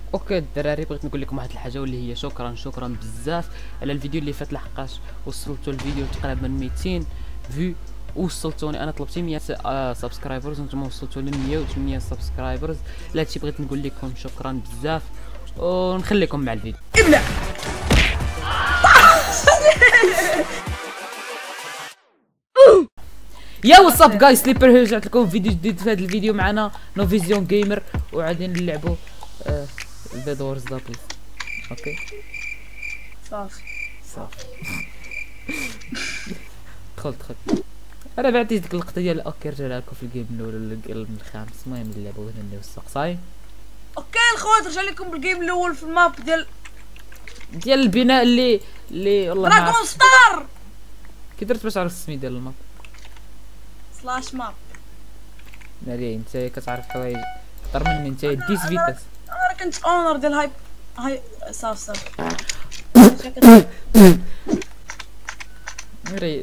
اوكي الدراري، بغيت نقول لكم واحد الحاجه واللي هي شكرا بزاف على الفيديو اللي فات، لحقاش وصلتوا الفيديو تقريبا 200 فيو، وصلتوني انا طلبت 100 سبسكرايبرز وانتم وصلتوا ل 108 سبسكرايبرز. لهادشي بغيت نقول لكم شكرا بزاف، ونخليكم مع الفيديو. ابلع. يا واتساب جايز، سليبر هيل رجعت لكم فيديو جديد. في هذا الفيديو معنا نو فيزيون جيمر وغادي نلعبوا بيد وورز دابل. اوكي صافي دخل انا بعتي ديك اللقطه ديال اوكي رجع لكم في الجيم الاول ولا الجيم الخامس. المهم نلعبوا هنا نوثق صاي. اوكي الخوات، رجع لكم بالجيم الاول في الماب ديال البناء اللي والله ما دراغون عرفت ستار. كي درت باش عرفت السمي ديال الماب. سلاش ماب. ناري انت كتعرف حوايج اكثر مني، انت ديس فيتاس. انا كنت اونر ديال هاي صافي ناري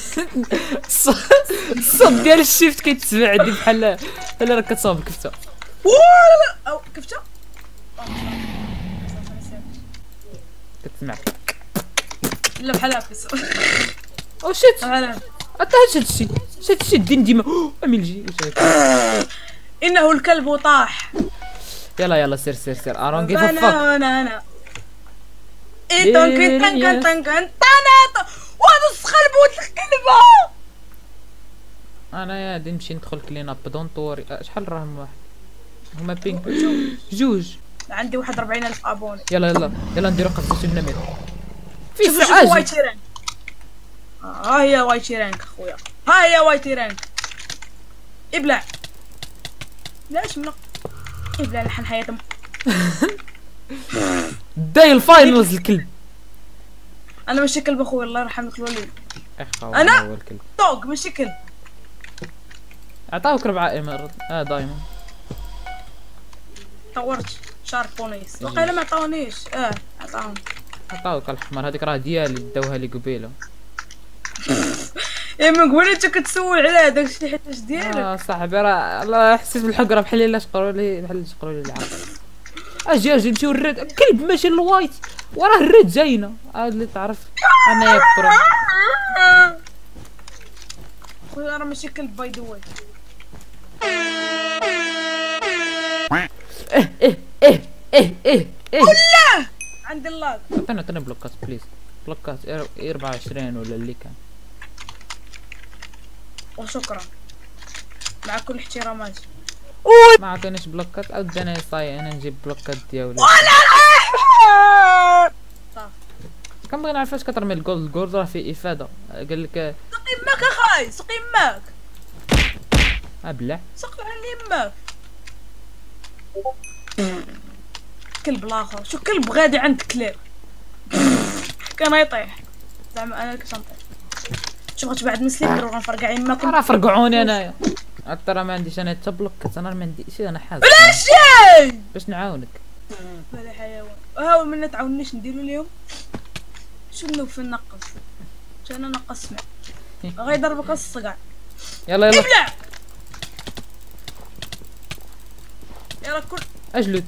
الصوت ديال الشيفت كيتسمع عندي بحال راك كتصاوب الكفته. او كفته كتسمع لا بحال هكا. او شيت بحال هكا. حتى هادشي الدين ديما اميلجي. انه الكلب وطاح. يلا سير ارون جيف فاك. انا تنكن ونص خلبوت الكلبه. انا يا غادي نمشي ندخل كلين اب دون طوري. شحال راهم واحد هما بينغ جوج. عندي 41000 ابوني. يلا نديرو قصه 800 في شوف ساعه. وايتي رانك. ها هي وايتي رانك اخويا، ها هي وايتي رانك. ابلع. لاش من ابلع لحن حياتهم. داي الفاينلز الكلب. انا ماشي كلب اخويا، الله يرحم لك الوليد. انا هو الكلب. طوق ماشي كلب. عطاوك 4 مرات دايما. طورت شارك بونيس وقيلا ما عطاونيش. عطاهم. عطاوك الحمار، هذيك راه ديالي داوها لي قبيله. يا من قبل انت كتسول على هذاك الشيء حيتاش ديالك. صاحبي راه الله حسيت بالحقره بحال الا شقروا لي بحال شقروا لي العاب. اجي نمشيو الريد كلب ماشي الوايت، وراه الريد جاينا عاد اللي تعرف انا يا برو. خويا راه ماشي كلب باي ذا واي. ايه لا عندي اللاك. عطيني بلوكات بليز، بلوكات 24 ولا اللي كان. وشكرا مع كل احتراماتي. ما عطينيش بلوكات عاود انا صاي انا نجيب بلوكات ديالي. صافي كنبغي نعرف فاش كترمي الجولد راه فيه افاده. قال لك سقي ماك اخاي، سقي ماك. ابلع سقي على ماك. كلب الاخر، شو كلب غادي عند كليب كان يطيح زعما انا اللي كنت نطيح. شوف غتبعد من سليبر وغنفرقع يماكم. راه فرقعوني انايا. ترى ما عنديش انا حتى بلوكات، انا ما عندي شي. انا حاز بلا شي باش نعاونك. بلا حيوان. هاو من تعاونيش نديرو اليوم. شنو في نقص انا نقص سمع غيضربك الصقع. يلا ابلع. يلا كل اجلد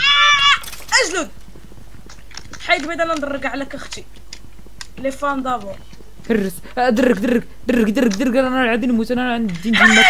حيد بيض انا ندرق عليك اختي لي فان دابور. هرس درك انا غادي نموت. انا عند الدين ديما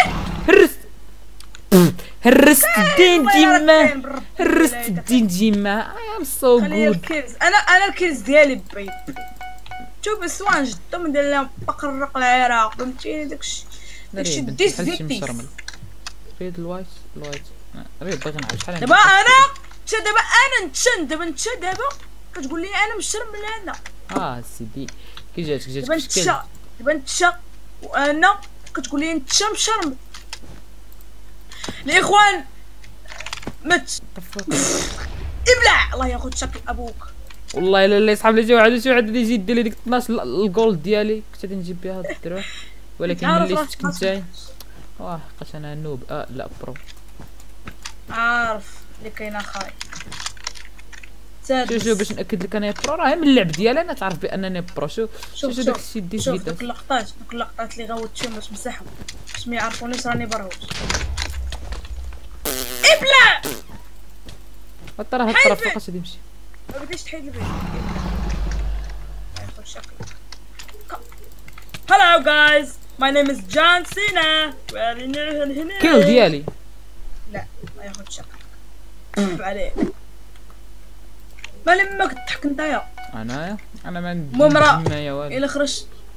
هرست الدين ديما هرست الدين ديما. I am so خلي good. الكيلز. انا الكيلز ديالي بعيد. شوف السوان جدهم ندير لهم بقرق العراق فهمتيني داكشي ديس ديتيس. ريد الوايت ريد باغي نعرف شحال دابا انا نتشا دابا كتقول لي انا مشرم من هنا. سيدي كي جاتك دابا نتشا وانا كتقول لي نتشا مشرم. الاخوان مت ابلع. الله ياخذ شكل ابوك. والله الا يسحب لي شي واحد اللي يجي يدير لي ديك 12 الجولد ديالي كنت غادي نجيب بها هاد الدروع، ولكن ملي شفت كنت جاي حقاش انا نوب. لا برو عارف اللي كاين اخاي. شوف باش ناكد لك انا برو راه من اللعب ديالي انا تعرف بانني برو. شوف داك الشيء ديت شوف دوك اللقطات اللي غوتشهم باش مسحهم باش ما يعرفونيش راني برهوش. ابلع. ترى هاد الطرف فوقاش غادي يمشي. ما بديش تحيد البيت. ياخذ شكل. Hello guys, my name is John Cena. كيل ديالي. لا ما ياخذ شكل. عليه. ما لما كنت تضحك نتايا. انا ما عندي ممرأ ما يا والو. إلا خرج.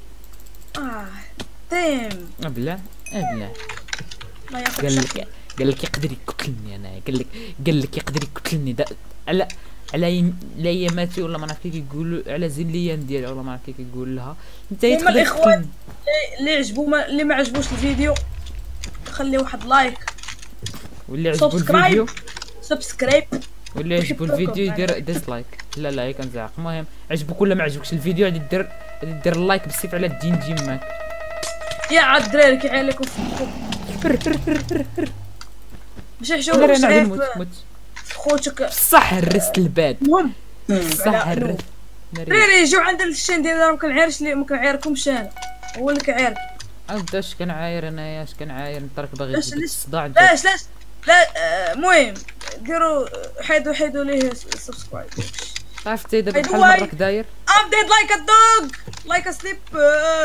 تيم. ابلع ما ياخذ قال شكل. لك يقدر يقتلني انا. قال لك يقدر يقتلني على لا يماتي ولا ما نعرف كيف يقولوا على زليان ديالي ولا ما نعرف كيف يقول لها. انت هما تقدر الاخوان اللي ما عجبوش الفيديو خلي واحد لايك واللي عجبو الفيديو سبسكرايب واللي عجبو الفيديو يدير ديسلايك. لا هي كنزعق. المهم عجبك ولا ما عجبكش الفيديو غادي دير اللايك بالسيف على الدين جيماك. يا عاد الدراري كيعيا لكم ماشي حشومه انا غادي شايف نموت خوتك صح هرست الباب. المهم صح هرست دراري يجيو عند الشين ديالنا ما كنعايرش ما كنعايركمش انا هو اللي كيعاير. عاود اش كنعاير انايا اش كنعاير انت راك باغي تجيب الصداع انت. لاش لا المهم ديروا حيدوا ليه سبسكرايب. عرفتي دابا بحال راك داير I'm dead like a dog like a sleep.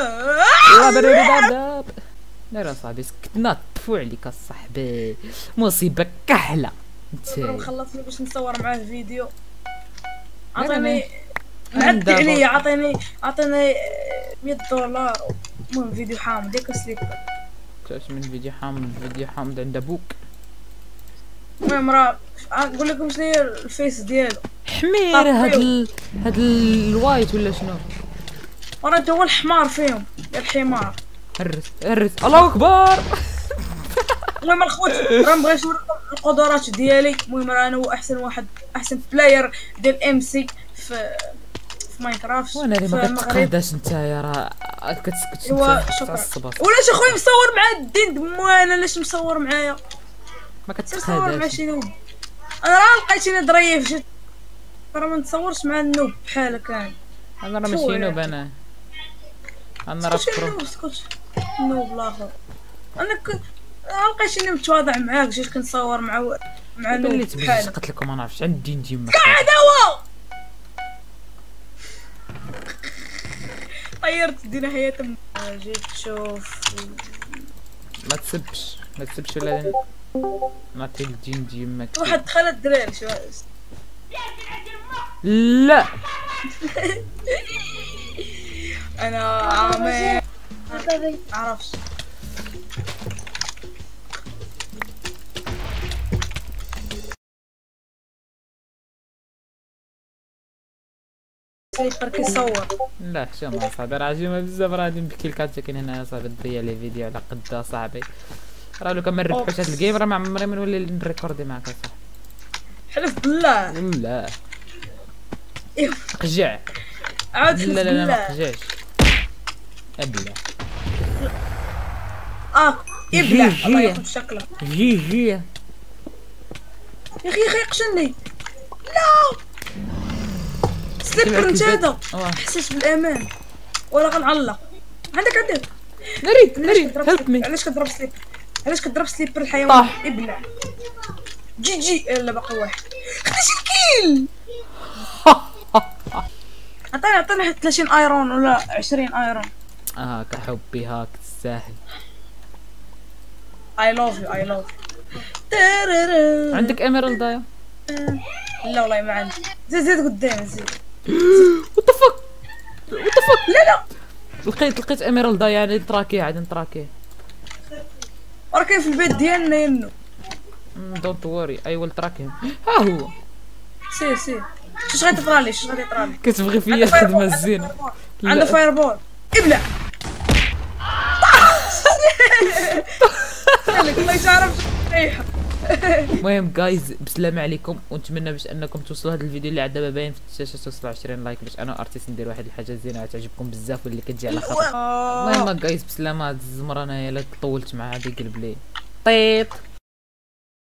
لا صاحبي سكتنا طفو عليك اصاحبي مصيبه كحله. انت خلصني باش نصور معاه فيديو. عطيني معدي عليا عطيني $100. المهم فيديو حامض ياك سليب. كاش من فيديو حامض عند ابوك. المهم راه نقول لكم شنو هي الفيس ديالو حمير. هاد الوايت ولا شنو؟ وراه انت هو الحمار فيهم يا الحمار. هرس الله اكبر. المهم الخوت راه مبغيتش نوريكم القدرات ديالي. المهم راه انا هو احسن بلاير ديال ام سي في ماينكرافت. وانا اللي ما كتقاداش نتايا راه كتسكت تعصب. ولاش اخويا مصور مع الدين دموانا علاش مصور معايا ما مصور مع كتقاداش. شي نوب. انا راه لقيتيني ظريف جيت راه ما نتصورش مع النوب بحالك. انا راه ماشي نوب. انا راه اسكت نوب الاخر. انا لقيتيني متواضع معاك جيت كنصور مع نوب بحالك. قلت لكم ما نعرفش عندي نجي قاعد هو طيرت دينا جيت تشوف. ما تسبش ولا نعطي الجين جيماك. واحد دخل الدراري شو لا انا عامل عرفش سليبر كيصور. لا حشومه صاحبي راه عجيمه بزاف. راه غادي نبكي لك ساكن هنا يا صاحبي تضيع لي فيديو على قدا صاحبي. راه لو كان ما نربحوش هاد الجيم راه ما عمري ما نولي نريكوردي معاك اصاحبي. حلف بالله. لا قجع. عاد حلف بالله. لا ما قجعش. ابلع ابلع الله ياخذ شكلك. جي يا اخي يقشني. لا سليبر انت هذا حسيت بالامان ولا غنعلق. عندك ناري هلب مي. علاش كضرب سليبر الحيوان؟ ابلع جي لا باقي واحد. خديتي الكيل. عطيني 30 ايرون ولا 20 ايرون. كحبي هاك تستاهل. I love you. عندك ايميرالد يا؟ لا والله ما عندي. زيد قدام زيد. وات ذا فك. لا لقيت ايميرالد يعني نتراكيه عاد نتراكيه. راه كاين في البيت ديالنا ينو. دونت وري اي ويل تراك هيم. ها هو سير شنو غادي يطرالي كتبغي فيا الخدمه الزينه. عنده فايربول. ابلع ما يعرفش ريحه. المهم جايز بسلامة عليكم ونتمنى باش انكم توصلوا هذا الفيديو اللي عاد دابا باين في الشاشه توصلوا 20 لايك باش انا ارتيست ندير واحد الحاجه زينه تعجبكم بزاف واللي كتجي على خاطر. المهم جايز بسلامة. هاد الزمره انايا لا طولت معها هادي قلب لي طيط.